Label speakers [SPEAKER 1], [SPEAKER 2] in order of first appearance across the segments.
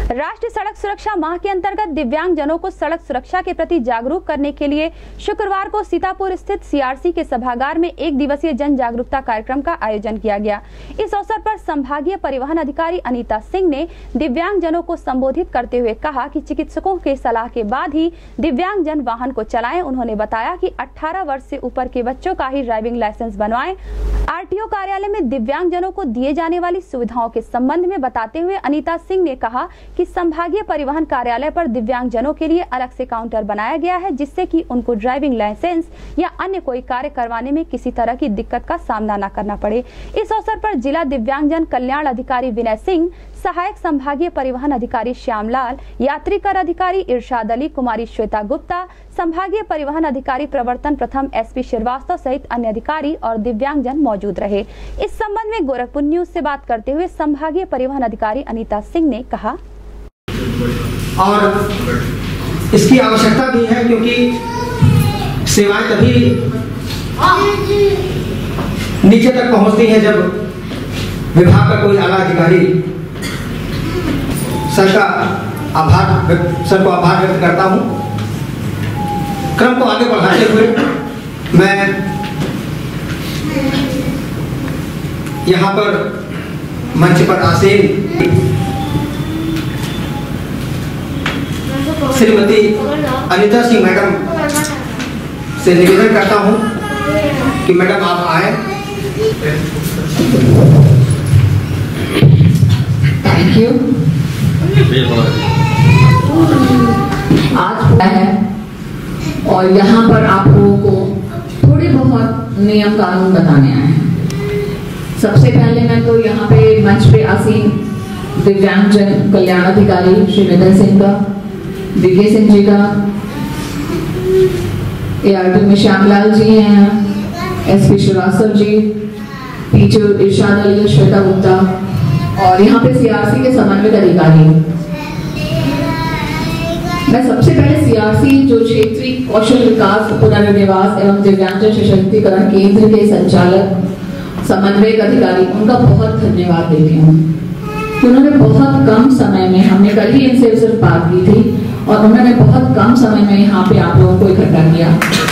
[SPEAKER 1] राष्ट्रीय सड़क सुरक्षा माह के अंतर्गत दिव्यांग जनों को सड़क सुरक्षा के प्रति जागरूक करने के लिए शुक्रवार को सीतापुर स्थित सीआरसी के सभागार में 1 दिवसीय जन जागरूकता कार्यक्रम का आयोजन किया गया। इस अवसर पर संभागीय परिवहन अधिकारी अनीता सिंह ने दिव्यांग जनों को संबोधित करते हुए कहा कि चिकित्सकों के सलाह के बाद ही दिव्यांग जन वाहन को चलाएं। उन्होंने बताया कि 18 वर्ष से ऊपर के बच्चों का ही ड्राइविंग लाइसेंस बनवाएं। आरटीओ कार्यालय में दिव्यांग जनों को दिए जाने वाली सुविधाओं के संबंध में बताते हुए अनीता सिंह ने कहा कि संभागीय परिवहन कार्यालय पर दिव्यांग जनों के लिए अलग से काउंटर बनाया गया है, जिससे कि उनको ड्राइविंग लाइसेंस या अन्य कोई कार्य करवाने में किसी तरह की दिक्कत का सामना न करना पड़े। इस अवसर पर जिला दिव्यांगजन कल्याण अधिकारी विनय सिंह, सहायक संभागीय परिवहन अधिकारी श्यामलाल, यात्री कर अधिकारी इरशाद अली, कुमारी श्वेता गुप्ता, संभागीय परिवहन अधिकारी प्रवर्तन प्रथम एसपी श्रीवास्तव सहित अन्य अधिकारी और दिव्यांगजन मौजूद रहे। इस संबंध में गोरखपुर न्यूज से बात करते हुए संभागीय परिवहन अधिकारी अनीता सिंह ने कहा,
[SPEAKER 2] और इसकी आवश्यकता भी है क्योंकि सेवाएं तभी नीचे तक पहुंचती है जब विभाग का कोई आला अधिकारी सर को आभार व्यक्त करता हूं। क्रम को आगे बढ़ाते हुए मैं यहां पर मंच पर आसीन श्रीमती अनीता सिंह मैडम से निवेदन करता हूं कि मैडम आप आए।
[SPEAKER 3] Thank you. आज है और यहाँ पर आप लोगों को थोड़े बहुत नियम कानून बताने आए हैं। सबसे पहले मैं तो यहाँ पे मंच पे आसीन दिव्यांगजन कल्याण अधिकारी श्री विनय सिंह का, विजय सिंह जी का, ART में श्यामलाल जी हैं, एसपी श्रीवास्तव जी, टीचर इरशाद अली, श्वेता गुप्ता और यहाँ पे सीआरसी के समन्वयक अधिकारी। मैं सबसे पहले सीआरसी जो क्षेत्रीय कौशल विकास पुनर्निवास एवं दिव्यांगजन सशक्तिकरण केंद्र के संचालक समन्वयक अधिकारी, उनका बहुत धन्यवाद देती हूँ। उन्होंने बहुत कम समय में, हमने कल ही इनसे सिर्फ बात की थी, और उन्होंने बहुत कम समय में यहाँ पे आप लोगों को इकट्ठा किया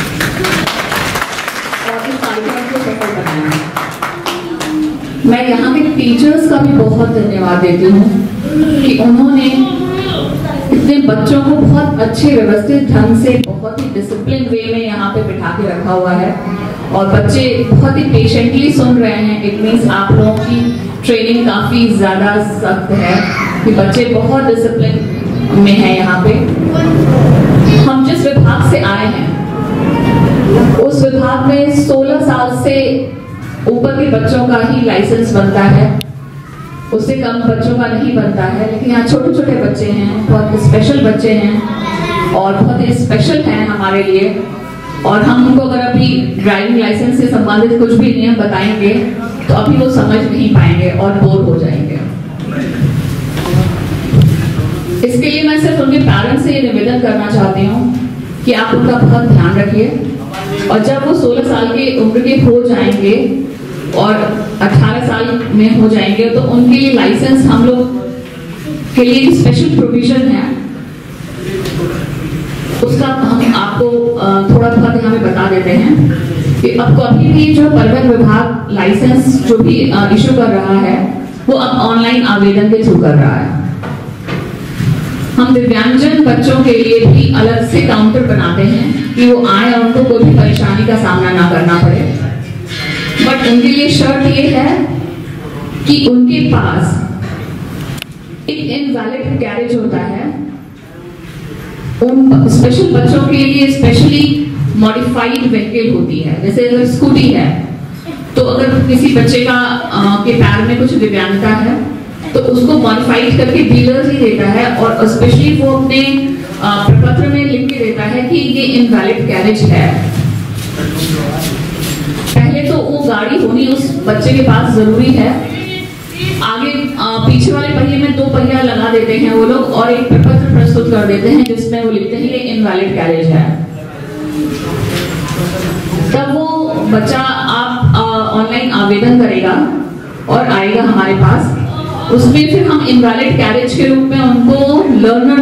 [SPEAKER 3] और इस कार्यक्रम को सफल बनाया। मैं यहाँ के टीचर्स का भी बहुत धन्यवाद देती हूँ कि उन्होंने इतने बच्चों को बहुत अच्छे व्यवस्थित ढंग से, बहुत ही डिसिप्लिन वे में यहाँ पे बिठा के रखा हुआ है और बच्चे बहुत ही पेशेंटली सुन रहे हैं। इट मीन्स आप लोगों की ट्रेनिंग काफी ज्यादा सख्त है कि बच्चे बहुत डिसिप्लिन में है। यहाँ पे हम जिस विभाग से आए हैं उस विभाग में 16 साल से ऊपर के बच्चों का ही लाइसेंस बनता है, उससे कम बच्चों का नहीं बनता है। लेकिन यहाँ छोटे छोटे बच्चे हैं, बहुत स्पेशल बच्चे हैं और बहुत ही स्पेशल हैं हमारे लिए। और हम उनको अगर अभी ड्राइविंग लाइसेंस से संबंधित कुछ भी नियम बताएंगे तो अभी वो समझ नहीं पाएंगे और बोर हो जाएंगे। इसके लिए मैं सिर्फ उनके पेरेंट्स से ये निवेदन करना चाहती हूँ कि आप उनका बहुत ध्यान रखिए और जब वो 16 साल के उम्र के हो जाएंगे और 18 साल में हो जाएंगे तो उनके लिए लाइसेंस हम लोग के लिए स्पेशल प्रोविजन है, उसका हम आपको थोड़ा बहुत यहाँ पे बता देते हैं कि अब कभी भी जो परिवहन विभाग लाइसेंस जो भी इशू कर रहा है वो अब ऑनलाइन आवेदन के थ्रू कर रहा है। हम दिव्यांगजन बच्चों के लिए भी अलग से काउंटर बनाते हैं कि वो आए और उनको कोई भी परेशानी का सामना ना करना पड़े। बट उनके लिए शर्त ये है कि उनके पास एक इनवैलिड कैरेज होता है। उन स्पेशल बच्चों के लिए स्पेशली मॉडिफाइड व्हीकल होती है। जैसे अगर स्कूटी है तो अगर किसी बच्चे का के पैर में कुछ दिव्यांगता है तो उसको मॉडिफाइड करके डीलर ही देता है और स्पेशली वो अपने प्रपत्र में लिख के देता है कि ये इनवैलिड कैरेज है। पहले तो वो गाड़ी होनी उस बच्चे के पास जरूरी है। आगे पीछे वाले पहिए में 2 पहिया लगा देते हैं वो लोग और एक प्रपत्र प्रस्तुत कर देते हैं जिसमें वो लिखते हैं ये इनवैलिड कैरेज है। तब वो बच्चा आप ऑनलाइन आवेदन करेगा और आएगा हमारे पास। उसमें फिर हम इनवैलिड कैरेज के रूप में उनको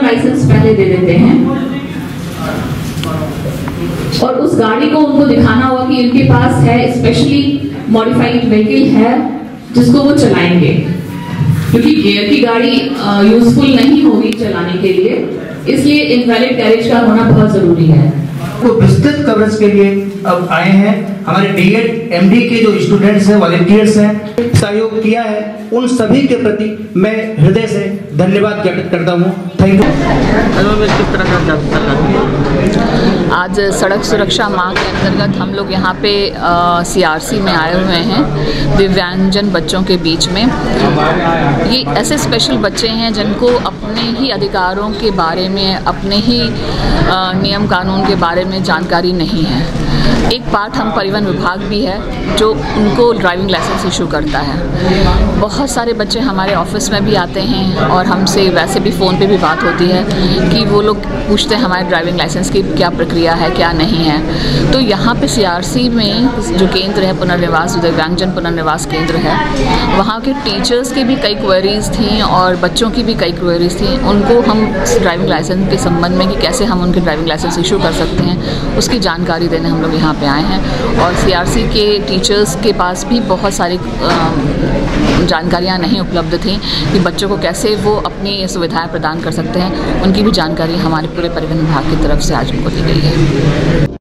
[SPEAKER 3] लाइसेंस पहले दे देते हैं और उस गाड़ी को उनको दिखाना होगा कि इनके पास है स्पेशली मॉडिफाइड व्हीकल है जिसको वो चलाएंगे, क्योंकि गियर की गाड़ी यूजफुल नहीं होगी चलाने के लिए, इसलिए इनवैलिड कैरेज का होना बहुत जरूरी है।
[SPEAKER 2] वो विस्तृत कवरेज के लिए अब आए हैं। हमारे डीएड एमडी के जो स्टूडेंट्स हैं, वॉलंटियर्स हैं, सहयोग किया है, उन सभी के प्रति मैं हृदय से धन्यवाद ज्ञापित करता हूँ। Thank you.
[SPEAKER 4] आज सड़क सुरक्षा माह के अंतर्गत हम लोग यहाँ पे सीआरसी में आए हुए हैं, दिव्यांगजन बच्चों के बीच में। ये ऐसे स्पेशल बच्चे हैं जिनको अपने ही अधिकारों के बारे में, अपने ही नियम कानून के बारे में जानकारी नहीं है। एक पार्ट हम परिवहन विभाग भी है जो उनको ड्राइविंग लाइसेंस इशू करता है। बहुत सारे बच्चे हमारे ऑफिस में भी आते हैं और हमसे वैसे भी फ़ोन पे भी बात होती है कि वो लोग पूछते हैं हमारे ड्राइविंग लाइसेंस की क्या प्रक्रिया है, क्या नहीं है। तो यहाँ पे सीआरसी में जो केंद्र है पुनर्निवास, दिव्यांगजन पुनर्निवास केंद्र है, वहाँ के टीचर्स की भी कई क्वेरीज थी और बच्चों की भी कई क्वेरीज थी। उनको हम ड्राइविंग लाइसेंस के संबंध में कि कैसे हम उनके ड्राइविंग लाइसेंस इशू कर सकते हैं उसकी जानकारी देने हम लोग यहाँ पे आए हैं। और सीआरसी के टीचर्स के पास भी बहुत सारी जानकारियाँ नहीं उपलब्ध थी कि बच्चों को कैसे वो अपनी सुविधाएं प्रदान कर सकते हैं, उनकी भी जानकारी हमारे पूरे परिवहन विभाग की तरफ से आज उनको दी गई है।